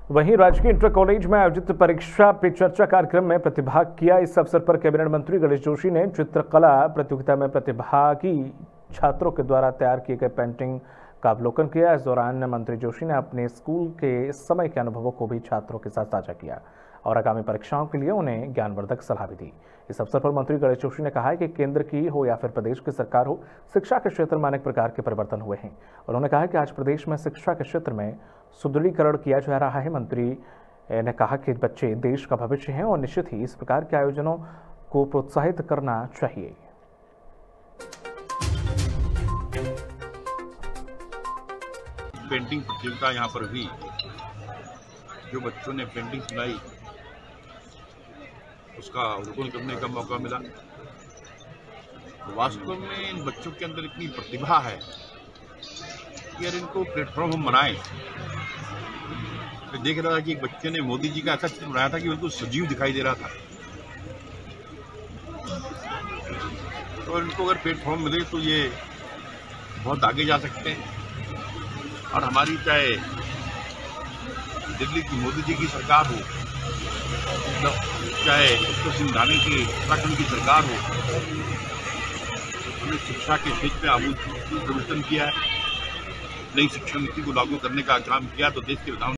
वहीं राजकीय inter college में आयोजित परीक्षा पे चर्चा कार्यक्रम में प्रतिभाग किया। इस अवसर पर कैबिनेट मंत्री गणेश जोशी ने चित्रकला प्रतियोगिता में प्रतिभागी छात्रों के द्वारा तैयार किए गए पेंटिंग का अवलोकन किया। इस दौरान मंत्री जोशी ने अपने स्कूल के समय के अनुभवों को भी छात्रों के साथ साझा किया और आगामी परीक्षाओं के लिए उन्हें ज्ञानवर्धक सलाह भी दी। इस अवसर पर मंत्री गणेश जोशी ने कहा है कि केंद्र की हो या फिर प्रदेश की सरकार हो, शिक्षा के क्षेत्र में अनेक प्रकार के परिवर्तन हुए हैं। उन्होंने कहा कि आज प्रदेश में शिक्षा के क्षेत्र में सुदृढ़ीकरण किया जा रहा है। मंत्री ने कहा कि बच्चे देश का भविष्य हैं और निश्चित ही इस प्रकार के आयोजनों को प्रोत्साहित करना चाहिए। पेंटिंग प्रतियोगिता यहाँ पर हुई, जो बच्चों ने पेंटिंग बनाई उसका अवलोकन करने का मौका मिला। वास्तव में इन बच्चों के अंदर इतनी प्रतिभा है कि अगर इनको प्लेटफॉर्म हम बनाए। तो देख रहा था कि एक बच्चे ने मोदी जी का ऐसा चित्र बनाया था कि उनको सजीव दिखाई दे रहा था। और इनको अगर प्लेटफॉर्म मिले तो ये बहुत आगे जा सकते हैं। और हमारी चाहे दिल्ली की मोदी जी की सरकार हो, चाहे उत्तर सिंघानी की उत्तराखंड की सरकार हो, हमने शिक्षा के क्षेत्र में आमूल परिवर्तन किया है। नई शिक्षा नीति को लागू करने का काम किया तो देश के विधान